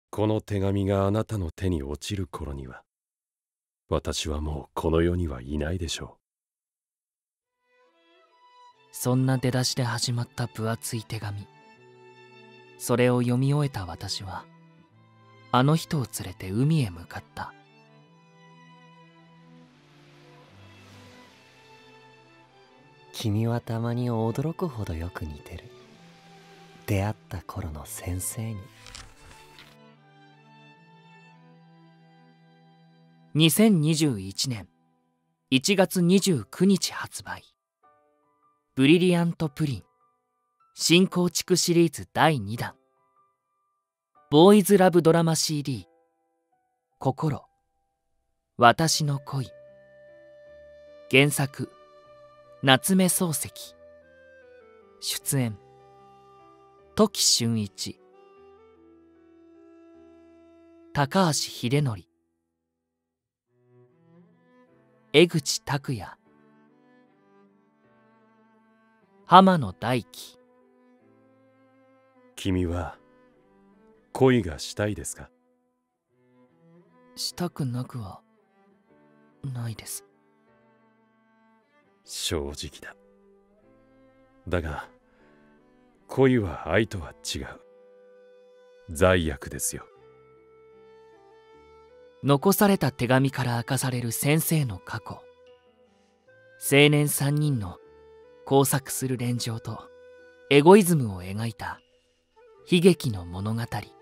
この手紙があなたの手に落ちる頃には、私はもうこの世にはいないでしょそんな出だしで始まった分厚い手紙。それを読み終えた私は、あの人を連れて海へ向かった。 君はたまに驚くほどよく似てる。出会った頃の先生に。 2021年1月29日発売。ブリリアントプリン新構築シリーズ第2弾。ボーイズラブドラマ CD 心私の恋。原作夏目漱石。出演時俊一、高橋秀典、江口拓也、浜野大輝。 う。君は恋がしたいですか？ したくなくはないです。 正直だ。だが恋は愛とは違う。罪悪ですよ。 残された手紙から明かされる先生の過去。青年3人の交錯する恋情とエゴイズムを描いた悲劇の物語。